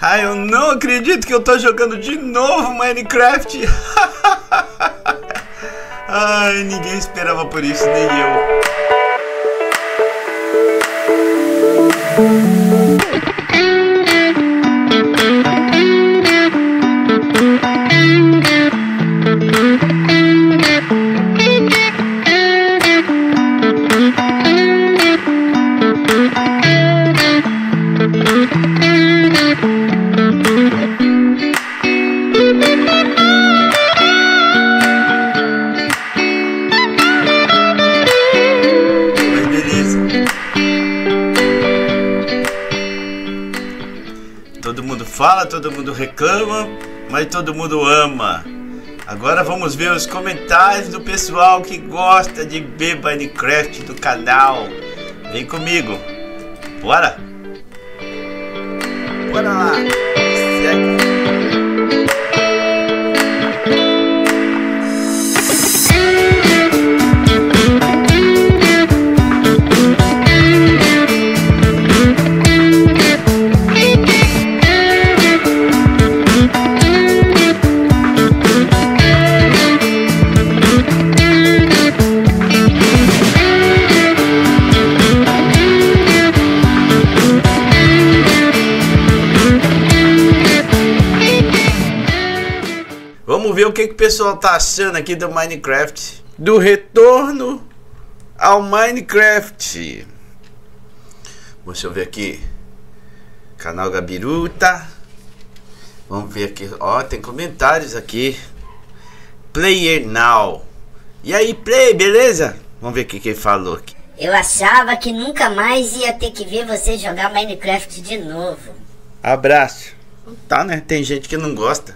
Ai, eu não acredito que eu tô jogando de novo Minecraft. Ai, ninguém esperava por isso, nem eu. Todo mundo fala, todo mundo reclama, mas todo mundo ama. Agora vamos ver os comentários do pessoal que gosta de ver Minecraft do canal. Vem comigo. Bora! Bora lá! Segue! Vamos ver o que o pessoal tá achando aqui do Minecraft. Do retorno ao Minecraft. Deixa eu ver aqui. Canal Gabiruta. Vamos ver aqui. Ó, tem comentários aqui. Player Now. E aí, Play, beleza? Vamos ver o que ele falou aqui. Eu achava que nunca mais ia ter que ver você jogar Minecraft de novo. Abraço. Tá, né? Tem gente que não gosta.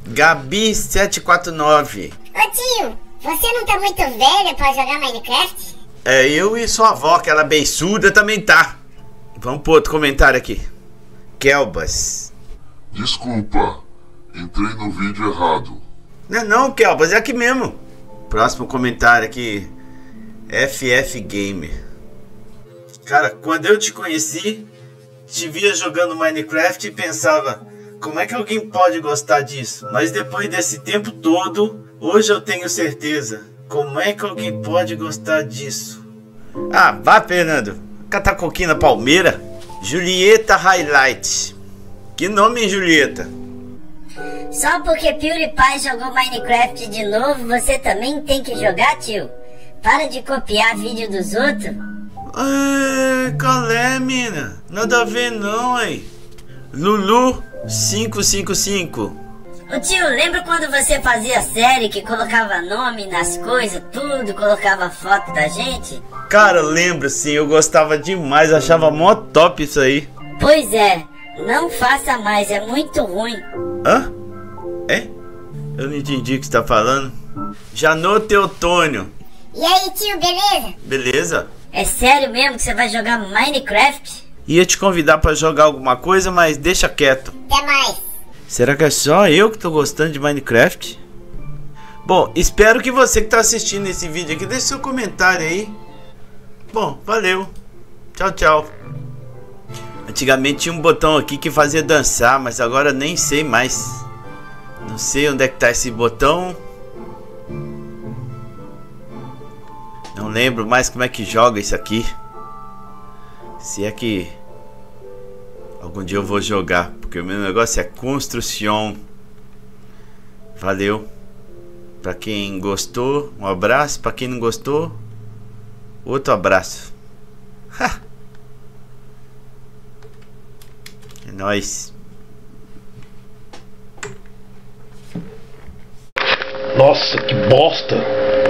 Gabi749. Ô tio, você não tá muito velho pra jogar Minecraft? É, eu e sua avó, aquela beiçuda, também tá. Vamos pro outro comentário aqui. Kelbas. Desculpa, entrei no vídeo errado. Não, Kelbas, é aqui mesmo. Próximo comentário aqui. FF Gamer. Cara, quando eu te conheci, te via jogando Minecraft e pensava... Como é que alguém pode gostar disso? Mas depois desse tempo todo, hoje eu tenho certeza. Como é que alguém pode gostar disso? Ah, vá, Fernando. Catacoquina Palmeira. Julieta Highlight. Que nome, Julieta? Só porque PewDiePie jogou Minecraft de novo, você também tem que jogar, tio? Para de copiar vídeo dos outros. Qual é, mina? Nada a ver não, aí. Lulu 555. Ô tio, lembra quando você fazia série que colocava nome nas coisas, tudo, colocava foto da gente? Cara, lembro sim, eu gostava demais, achava mó top isso aí. Pois é, não faça mais, é muito ruim. Hã? É? Eu não entendi o que você tá falando. Janô Teotônio. E aí tio, beleza? Beleza? É sério mesmo que você vai jogar Minecraft? Ia te convidar pra jogar alguma coisa, mas deixa quieto. Até mais. Será que é só eu que tô gostando de Minecraft? Bom, espero que você que tá assistindo esse vídeo aqui deixe seu comentário aí. Bom, valeu. Tchau, tchau. Antigamente tinha um botão aqui que fazia dançar, mas agora nem sei mais. Não sei onde é que tá esse botão. Não lembro mais como é que joga isso aqui. Se é que algum dia eu vou jogar, porque o meu negócio é construção. Valeu. Pra quem gostou, um abraço. Pra quem não gostou, outro abraço. É nóis. Nossa, que bosta!